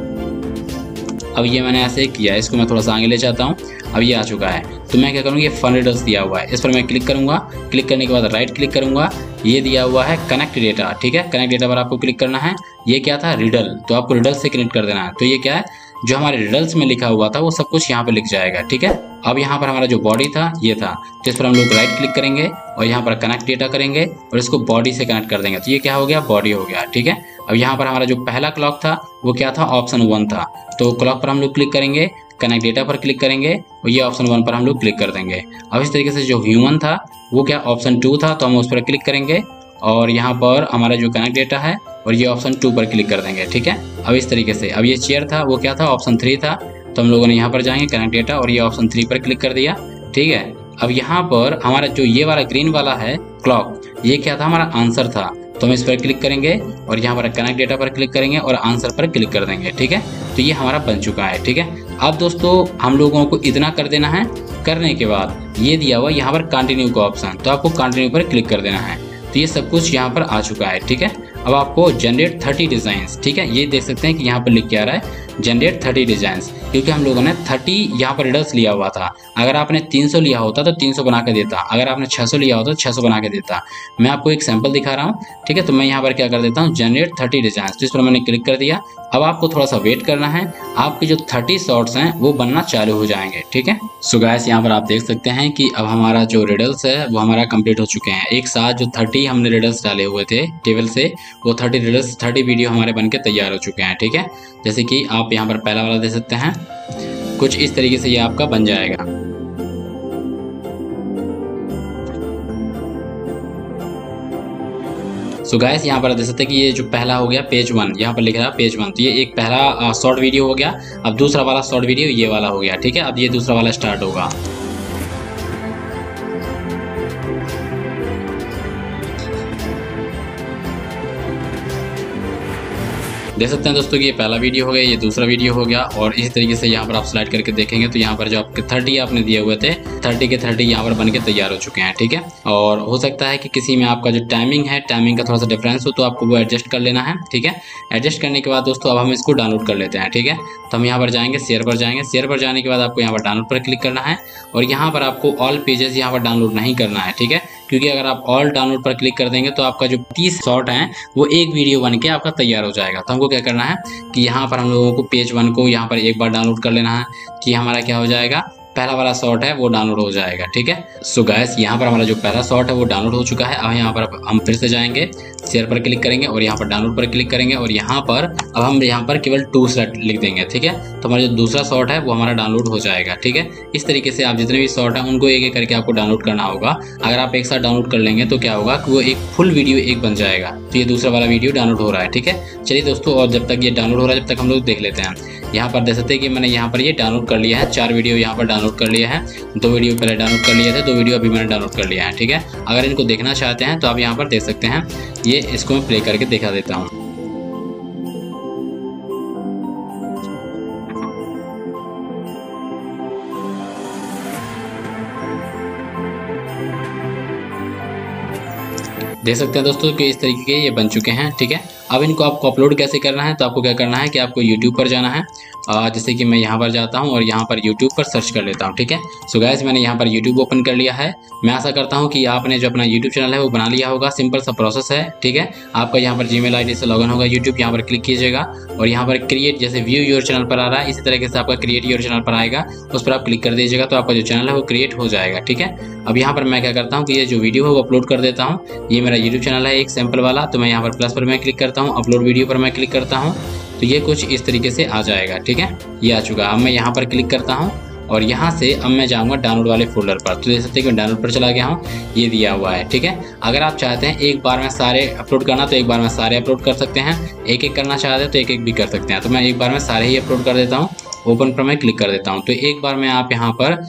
अब ये मैंने ऐसे किया, इसको मैं थोड़ा सा आगे ले जाता हूँ। अब ये आ चुका है तो मैं क्या करूँगा, ये फन रिडल्स दिया हुआ है, इस पर मैं क्लिक करूँगा। क्लिक करने के बाद राइट क्लिक करूँगा, ये दिया हुआ है कनेक्ट डेटा। ठीक है, कनेक्ट डेटा पर आपको क्लिक करना है। ये क्या था रिडल, तो आपको रिडल से कनेक्ट कर देना है। तो ये क्या है, जो हमारे रिडल्स में लिखा हुआ था वो सब कुछ यहाँ पर लिख जाएगा। ठीक है, अब यहाँ पर हमारा जो बॉडी था ये था, तो इस पर हम लोग राइट क्लिक करेंगे और यहाँ पर कनेक्ट डेटा करेंगे और इसको बॉडी से कनेक्ट कर देंगे। तो ये क्या हो गया, बॉडी हो गया। ठीक है, अब यहाँ पर हमारा जो पहला क्लॉक था वो क्या था, ऑप्शन 1 था। तो क्लॉक पर हम लोग क्लिक करेंगे, कनेक्ट डेटा पर क्लिक करेंगे और ये ऑप्शन 1 पर हम लोग क्लिक कर देंगे। अब इस तरीके से जो ह्यूमन था वो क्या ऑप्शन 2 था, तो हम उस पर क्लिक करेंगे और यहाँ पर हमारा जो कनेक्ट डेटा है और ये ऑप्शन 2 पर क्लिक कर देंगे। ठीक है, अब इस तरीके से अब ये चेयर था वो क्या था, ऑप्शन 3 था। तो हम लोगों ने यहाँ पर जाएंगे कनेक्ट डेटा और ये ऑप्शन 3 पर क्लिक कर दिया। ठीक है, अब यहाँ पर हमारा जो ये वाला ग्रीन वाला है क्लॉक, ये क्या था, हमारा आंसर था। तो हम इस पर क्लिक करेंगे और यहाँ पर कनेक्ट डेटा पर क्लिक करेंगे और आंसर पर क्लिक कर देंगे। ठीक है, तो ये हमारा बन चुका है। ठीक है, अब दोस्तों हम लोगों को इतना कर देना है। करने के बाद ये दिया हुआ यहाँ पर कंटिन्यू का ऑप्शन, तो आपको कंटिन्यू पर क्लिक कर देना है। तो ये सब कुछ यहाँ पर आ चुका है। ठीक है, अब आपको जनरेट 30 डिजाइन्स, ठीक है, ये देख सकते हैं कि यहाँ पर लिख के आ रहा है जनरेट 30 डिजाइन्स, क्योंकि हम लोगों ने 30 यहाँ पर रिडल्स लिया हुआ था। अगर आपने 300 लिया होता तो 300 बना के देता, अगर आपने 600 लिया होता तो 600 बना के देता। मैं आपको एक सैंपल दिखा रहा हूँ। ठीक है, तो मैं यहाँ पर क्या कर देता हूँ, जनरेट 30 डिजाइन्स, जिस पर मैंने क्लिक कर दिया। अब आपको थोड़ा सा वेट करना है, आपके जो 30 शॉर्ट्स हैं वो बनना चालू हो जाएंगे। ठीक है, सो गाइस यहाँ पर आप देख सकते हैं कि अब हमारा जो रिडल्स है वो हमारा कंप्लीट हो चुके हैं। एक साथ जो 30 हमने रिडल्स डाले हुए थे टेबल से, वो 30 रिडल्स 30 वीडियो हमारे बनके तैयार हो चुके हैं। ठीक है, जैसे कि आप यहाँ पर पहला वाला दे सकते हैं, कुछ इस तरीके से ये आपका बन जाएगा। सो गाइस यहाँ पर देख सकते हैं कि ये जो पहला हो गया पेज 1, यहाँ पर लिख रहा है पेज 1, तो ये एक पहला शॉर्ट वीडियो हो गया। अब दूसरा वाला शॉर्ट वीडियो ये वाला हो गया। ठीक है, अब ये दूसरा वाला स्टार्ट होगा। देख सकते हैं दोस्तों कि ये पहला वीडियो हो गया, ये दूसरा वीडियो हो गया, और इसी तरीके से यहाँ पर आप स्लाइड करके देखेंगे तो यहाँ पर जो आपके 30 आपने दिए हुए थे 30 के 30 यहाँ पर बन के तैयार हो चुके हैं। ठीक है, और हो सकता है कि किसी में आपका जो टाइमिंग है, टाइमिंग का थोड़ा सा डिफरेंस हो, तो आपको वो एडजस्ट कर लेना है। ठीक है, एडजस्ट करने के बाद दोस्तों अब हम इसको डाउनलोड कर लेते हैं। ठीक है, तो हम यहाँ पर जाएंगे, शेयर पर जाएंगे, शेयर पर जाने के बाद आपको यहाँ पर डाउनलोड पर क्लिक करना है, और यहाँ पर आपको ऑल पेजेस यहाँ पर डाउनलोड नहीं करना है। ठीक है, क्योंकि अगर आप ऑल डाउनलोड पर क्लिक कर देंगे तो आपका जो 30 शॉर्ट हैं वो एक वीडियो बन के आपका तैयार हो जाएगा। तो हमको क्या करना है कि यहाँ पर हम लोगों को पेज 1 को यहाँ पर एक बार डाउनलोड कर लेना है, कि हमारा क्या हो जाएगा, पहला वाला शॉर्ट है वो डाउनलोड हो जाएगा। ठीक है, सो गाइस यहाँ पर हमारा जो पहला शॉर्ट है वो डाउनलोड हो चुका है। अब यहाँ पर हम फिर से जाएंगे, शेयर पर क्लिक करेंगे और यहाँ पर डाउनलोड पर क्लिक करेंगे, और यहाँ पर अब हम यहाँ पर केवल 2 सेट लिख देंगे। ठीक है, तो हमारा जो दूसरा शॉर्ट है वो हमारा डाउनलोड हो जाएगा। ठीक है, इस तरीके से आप जितने भी शॉर्ट हैं उनको एक एक करके आपको डाउनलोड करना होगा। अगर आप एक साथ डाउनलोड कर लेंगे तो क्या होगा कि वो एक फुल वीडियो एक बन जाएगा। तो ये दूसरा वाला वीडियो डाउनलोड हो रहा है। ठीक है, चलिए दोस्तों, और जब तक ये डाउनलोड हो रहा है जब तक हम लोग देख लेते हैं। यहाँ पर देख सकते हैं कि मैंने यहाँ पर ये डाउनलोड कर लिया है, 4 वीडियो यहाँ पर डाउनलोड कर लिया है, 2 वीडियो पहले डाउनलोड कर लिए थे, 2 वीडियो अभी मैंने डाउनलोड कर लिया है। ठीक है, अगर इनको देखना चाहते हैं तो आप यहाँ पर देख सकते हैं, ये इसको मैं प्ले करके दिखा देता हूँ। देख सकते हैं दोस्तों कि इस तरीके के ये बन चुके हैं। ठीक है, अब इनको आपको अपलोड कैसे करना है, तो आपको क्या करना है कि आपको YouTube पर जाना है। जैसे कि मैं यहाँ पर जाता हूँ और यहाँ पर YouTube पर सर्च कर लेता हूँ। ठीक है, सो गाइस मैंने यहाँ पर YouTube ओपन कर लिया है। मैं आशा करता हूँ कि आपने जो अपना YouTube चैनल है वो बना लिया होगा। सिंपल सा प्रोसेस है। ठीक है, आपका यहाँ पर Gmail ID से लॉगिन होगा YouTube, यहाँ पर क्लिक कीजिएगा और यहाँ पर क्रिएट, जैसे व्यू योर चैनल पर आ रहा है इसी तरीके से आपका क्रिएट योर चैनल पर आएगा, उस पर आप क्लिक कर दीजिएगा तो आपका जो चैनल है वो क्रिएट हो जाएगा। ठीक है, अब यहाँ पर मैं क्या करता हूँ कि ये जो वीडियो है वो अपलोड कर देता हूँ। ये मेरा YouTube चैनल है एक सैंपल वाला, तो मैं यहाँ पर प्लस पर मैं क्लिक करता हूँ, अपलोड वीडियो पर मैं क्लिक करता हूँ, तो ये कुछ इस तरीके से आ जाएगा। ठीक है, ये आ चुका। अब मैं यहाँ पर क्लिक करता हूँ और यहाँ से अब मैं जाऊँगा डाउनलोड वाले फोल्डर पर, तो देख सकते हैं कि मैं डाउनलोड पर चला गया हूँ, ये दिया हुआ है। ठीक है, अगर आप चाहते हैं एक बार में सारे अपलोड करना तो एक बार में सारे अपलोड कर सकते हैं, एक एक करना चाहते हैं तो एक एक भी कर सकते हैं। तो मैं एक बार में सारे ही अपलोड कर देता हूँ, ओपन पर मैं क्लिक कर देता हूँ। तो एक बार में आप यहाँ पर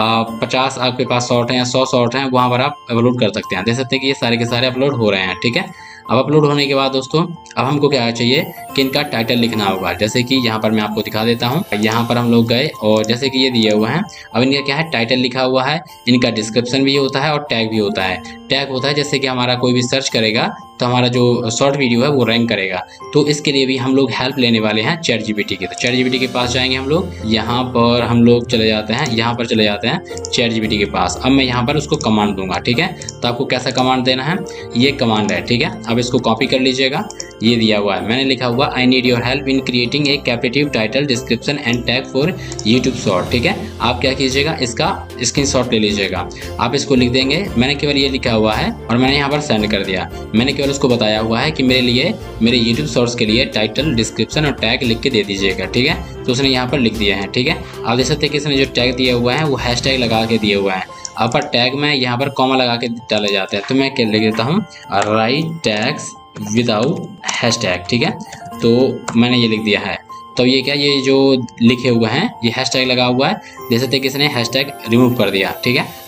50 आपके पास शॉर्ट हैं या 100 शॉर्ट हैं, वहाँ पर आप अपलोड कर सकते हैं। देख सकते हैं कि ये सारे के सारे अपलोड हो रहे हैं। ठीक है, अब अपलोड होने के बाद दोस्तों अब हमको क्या चाहिए कि इनका टाइटल लिखना होगा। जैसे कि यहाँ पर मैं आपको दिखा देता हूँ, यहाँ पर हम लोग गए और जैसे कि ये दिए हुए हैं, अब इनका क्या है टाइटल लिखा हुआ है, इनका डिस्क्रिप्शन भी होता है और टैग भी होता है। टैग होता है जैसे कि हमारा कोई भी सर्च करेगा तो हमारा जो शॉर्ट वीडियो है वो रैंक करेगा, तो इसके लिए भी हम लोग हेल्प लेने वाले हैं ChatGPT की। तो ChatGPT के पास जाएंगे हम लोग, यहाँ पर हम लोग चले जाते हैं, यहाँ पर चले जाते हैं ChatGPT के पास। अब मैं यहाँ पर उसको कमांड दूंगा। ठीक है, तो आपको कैसा कमांड देना है, ये कमांड है। ठीक है, अब इसको कॉपी कर लीजिएगा, ये दिया हुआ है, मैंने लिखा हुआ I need your help in creating a captivating title description and tag for YouTube short. ठीक है, आप क्या कीजिएगा, इसका स्क्रीनशॉट ले लीजिएगा, आप इसको लिख देंगे। मैंने केवल ये लिखा हुआ है और मैंने यहाँ पर सेंड कर दिया। मैंने केवल उसको बताया हुआ है कि मेरे लिए, मेरे यूट्यूब शॉर्ट्स के लिए टाइटल डिस्क्रिप्शन और टैग लिख के दे दीजिएगा। ठीक है, तो उसने यहाँ पर लिख दिया है। ठीक है, आप देख सकते हैं कि इसने जो टैग दिया हुआ है वो हैशटैग लगा के दिया हुआ है। अब पर टैग में यहाँ पर कॉमा लगा के डाले जाते हैं, तो मैं क्या लिख देता हूँ, राइट टैग्स विदाउट हैशटैग। ठीक है, तो मैंने ये लिख दिया है। तो ये क्या, ये जो लिखे हुए हैं ये हैशटैग लगा हुआ है, देख सकते हैं कि इसने हैशटैग रिमूव कर दिया। ठीक है,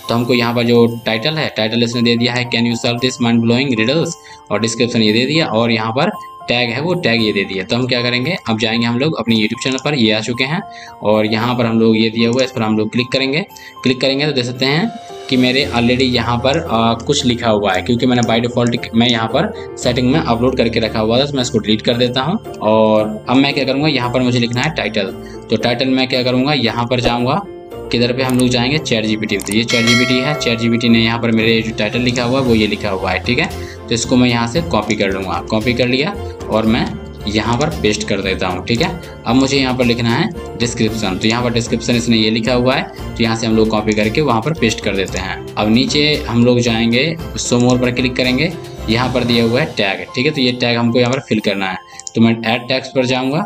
तो हमको यहाँ पर जो टाइटल है, टाइटल इसने दे दिया है can you solve this mind blowing riddles, और डिस्क्रिप्शन ये दे दिया, और यहाँ पर टैग है वो टैग ये दे दिया। तो हम क्या करेंगे, अब जाएंगे हम लोग अपने यूट्यूब चैनल पर, ये आ चुके हैं और यहाँ पर हम लोग ये दिया हुआ है, इस पर हम लोग क्लिक करेंगे। क्लिक करेंगे तो देख सकते हैं कि मेरे ऑलरेडी यहाँ पर कुछ लिखा हुआ है, क्योंकि मैंने बाय डिफ़ॉल्ट मैं यहाँ पर सेटिंग में अपलोड करके रखा हुआ था, तो मैं इसको डिलीट कर देता हूँ। और अब मैं क्या करूँगा, यहाँ पर मुझे लिखना है टाइटल। तो टाइटल मैं क्या करूँगा, यहाँ पर जाऊँगा, किधर पे हम लोग जाएंगे, चैट जीपीटी। तो ये चैट जीपीटी है, चैट जीपीटी ने यहाँ पर मेरे जो टाइटल लिखा हुआ है वो ये लिखा हुआ है, ठीक है। तो इसको मैं यहाँ से कॉपी कर लूँगा, कॉपी कर लिया और मैं यहाँ पर पेस्ट कर देता हूँ, ठीक है। अब मुझे यहाँ पर लिखना है डिस्क्रिप्शन, तो यहाँ पर डिस्क्रिप्शन इसने ये लिखा हुआ है, तो यहाँ से हम लोग कॉपी करके वहाँ पर पेस्ट कर देते हैं। अब नीचे हम लोग जाएंगे, शो मोर पर क्लिक करेंगे, यहाँ पर दिया हुआ है टैग, ठीक है। तो ये टैग हमको यहाँ पर फिल करना है, तो मैं ऐड टैग्स पर जाऊँगा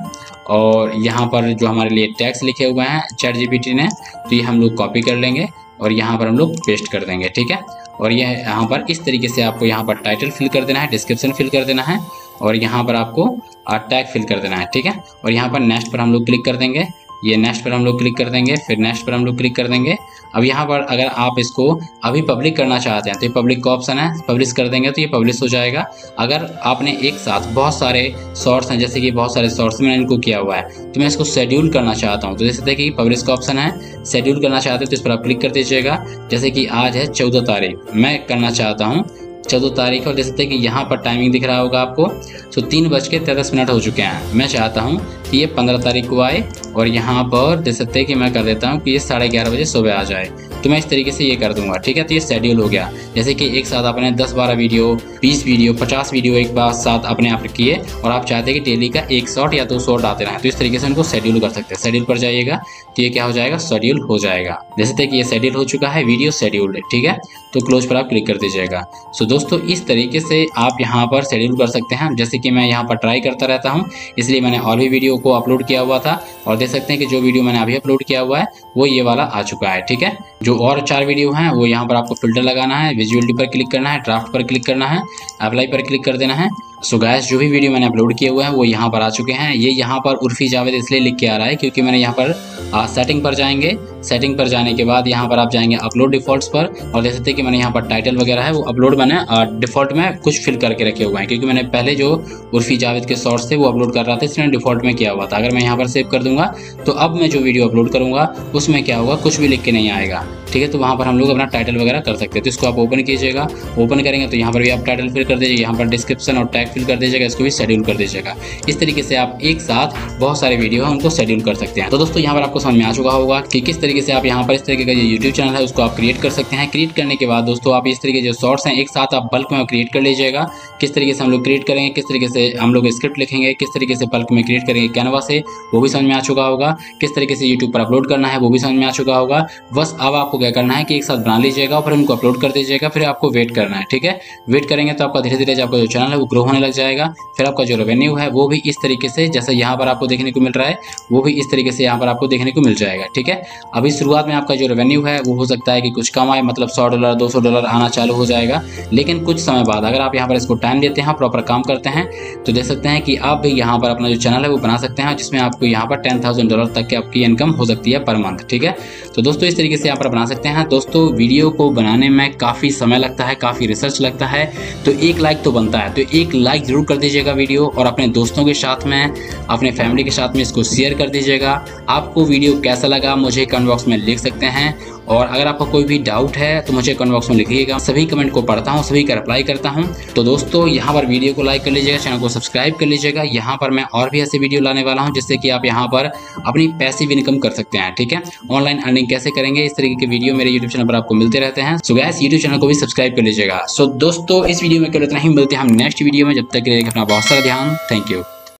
और यहाँ पर जो हमारे लिए टैग्स लिखे हुए हैं चैट जीपीटी ने, तो ये हम लोग कॉपी कर लेंगे और यहाँ पर हम लोग पेस्ट कर देंगे, ठीक है। और ये यहाँ पर इस तरीके से आपको यहाँ पर टाइटल फिल कर देना है, डिस्क्रिप्शन फिल कर देना है और यहाँ पर आपको टैग फिल कर देना है, ठीक है। और यहाँ पर नेक्स्ट पर हम लोग क्लिक कर देंगे, ये नेक्स्ट पर हम लोग क्लिक कर देंगे, फिर नेक्स्ट पर हम लोग क्लिक कर देंगे। अब यहाँ पर अगर आप इसको अभी पब्लिक करना चाहते हैं तो ये पब्लिक का ऑप्शन है, पब्लिश कर देंगे तो ये पब्लिश हो जाएगा। अगर आपने एक साथ बहुत सारे शॉर्ट्स हैं, जैसे कि बहुत सारे शॉर्ट्स मैंने इनको किया हुआ है, तो मैं इसको शेड्यूल करना चाहता हूँ, तो जैसे देखिए पब्लिश का ऑप्शन है, शेड्यूल करना चाहते हैं तो इस पर आप क्लिक कर दीजिएगा। जैसे कि आज है 14 तारीख, मैं करना चाहता हूँ 14 तारीख, और देख सकते हैं कि यहाँ पर टाइमिंग दिख रहा होगा आपको, तो 3:33 हो चुके हैं। मैं चाहता हूँ कि ये 15 तारीख को आए और यहाँ पर देख सकते हैं कि मैं कर देता हूँ कि ये 11:30 बजे सुबह आ जाए, तो मैं इस तरीके से ये कर दूंगा, ठीक है। तो ये शेड्यूल हो गया। जैसे कि एक साथ आपने 10-12 वीडियो, 20 वीडियो, 50 वीडियो एक बार साथ अपने आप किए और आप चाहते हैं कि डेली का 1 शॉट या 2 शॉट आते रहे, तो इस तरीके से उनको शेड्यूल कर सकते हैं। शेड्यूल पर जाइएगा तो ये क्या हो जाएगा, शेड्यूल हो जाएगा। जैसे कि ये शेड्यूल हो चुका है, वीडियो शेड्यूल्ड, ठीक है। तो क्लोज पर आप क्लिक कर दीजिएगा। सो दोस्तों इस तरीके से आप यहाँ पर शेड्यूल कर सकते हैं। जैसे कि मैं यहाँ पर ट्राई करता रहता हूँ, इसलिए मैंने और भी वीडियो को अपलोड किया हुआ था और देख सकते हैं कि जो वीडियो मैंने अभी अपलोड किया हुआ है वो ये वाला आ चुका है, ठीक है। जो और 4 वीडियो हैं वो यहाँ पर आपको फिल्टर लगाना है, विजुअलिटी पर क्लिक करना है, ड्राफ्ट पर क्लिक करना है, अप्लाई पर क्लिक कर देना है। सो गाइस जो भी वीडियो मैंने अपलोड किए हुए हैं वो यहाँ पर आ चुके हैं। ये यहाँ पर उर्फी जावेद इसलिए लिख के आ रहा है क्योंकि मैंने यहाँ पर सेटिंग पर जाएंगे, सेटिंग पर जाने के बाद यहाँ पर आप जाएंगे अपलोड डिफॉल्ट्स पर और देख सकते हैं कि मैंने यहाँ पर टाइटल वगैरह है वो अपलोड मैंने डिफॉल्ट में कुछ फिल करके रखे हुए हैं, क्योंकि मैंने पहले जो उर्फी जावेद के शॉर्ट्स थे वो अपलोड कर रहा था, इसलिए डिफॉल्ट में किया हुआ था। अगर मैं यहाँ पर सेव कर दूंगा तो अब मैं जो वीडियो अपलोड करूँगा उसमें क्या होगा, कुछ भी लिख के नहीं आएगा, ठीक है। तो वहाँ पर हम लोग अपना टाइटल वगैरह कर सकते हैं। तो इसको आप ओपन कीजिएगा, ओपन करेंगे तो यहाँ पर भी आप टाइटल फिल कर दीजिएगा, यहाँ पर डिस्क्रिप्शन और टैग फिल कर दीजिएगा, इसको भी शेड्यूल कर दीजिएगा। इस तरीके से आप एक साथ बहुत सारे वीडियो हैं उनको शेड्यूल कर सकते हैं। तो दोस्तों यहाँ पर आपको समझ में आ चुका होगा कि किस तरीके से आप यहाँ पर इस तरीके का जो यूट्यूब चैनल है उसको आप क्रिएट कर सकते हैं। क्रिएट करने के बाद दोस्तों आप इस तरीके जो शॉर्ट्स हैं एक साथ आप बल्क में क्रिएट कर लीजिएगा। किस तरीके से हम लोग क्रिएट करेंगे, किस तरीके से हम लोग स्क्रिप्ट लिखेंगे, किस तरीके से बल्क में क्रिएट करेंगे कैनवा से, वो भी समझ में आ चुका होगा। किस तरीके से यूट्यूब पर अपलोड करना है वो भी समझ में आ चुका होगा। बस अब आपको क्या करना है कि एक साथ बना लीजिएगा और फिर उनको अपलोड कर दीजिएगा, फिर आपको वेट करना है, ठीक है। वेट करेंगे तो आपका धीरे धीरे आपका जो चैनल है वो ग्रो होने लग जाएगा। फिर आपका जो रेवेन्यू है वो भी इस तरीके से जैसे यहाँ पर आपको देखने को मिल रहा है वो भी इस तरीके से यहाँ पर आपको देखने को मिल जाएगा, ठीक है। अभी शुरुआत में आपका जो रेवेन्यू है वो हो सकता है कि कुछ कम आए, मतलब $100 $200 आना चालू हो जाएगा, लेकिन कुछ समय बाद अगर आप यहाँ पर इसको टाइम देते हैं, प्रॉपर काम करते हैं, तो देख सकते हैं कि आप भी यहाँ पर अपना जो चैनल है वो बना सकते हैं, जिसमें आपको यहाँ पर $10,000 तक की आपकी इनकम हो सकती है पर मंथ, ठीक है। तो दोस्तों इस तरीके से यहाँ पर बना सकते हैं। दोस्तों वीडियो को बनाने में काफ़ी समय लगता है, काफ़ी रिसर्च लगता है, तो 1 लाइक तो बनता है, तो 1 लाइक जरूर कर दीजिएगा वीडियो और अपने दोस्तों के साथ में, अपने फैमिली के साथ में इसको शेयर कर दीजिएगा। आपको वीडियो कैसा लगा मुझे कमेंट बॉक्स में लिख सकते हैं, और अगर आपका कोई भी डाउट है तो मुझे कमेंट बॉक्स में लिखिएगा। सभी कमेंट को पढ़ता हूँ, सभी का रिप्लाई करता हूँ। तो दोस्तों यहाँ पर वीडियो को लाइक कर लीजिएगा, चैनल को सब्सक्राइब कर लीजिएगा। यहाँ पर मैं और भी ऐसे वीडियो लाने वाला हूँ जिससे कि आप यहाँ पर अपनी पैसिव इनकम कर सकते हैं, ठीक है। ऑनलाइन अर्निंग कैसे करेंगे इस तरीके के वीडियो मेरे यूट्यूब चैनल पर आपको मिलते रहते हैं। सो गाइस यूट्यूब चैनल को भी सब्सक्राइब कर लीजिएगा। सो दोस्तों इस वीडियो में केवल इतना ही, मिलते हैं हम नेक्स्ट वीडियो में। जब तक के लिए अपना बहुत सारा ध्यान, थैंक यू।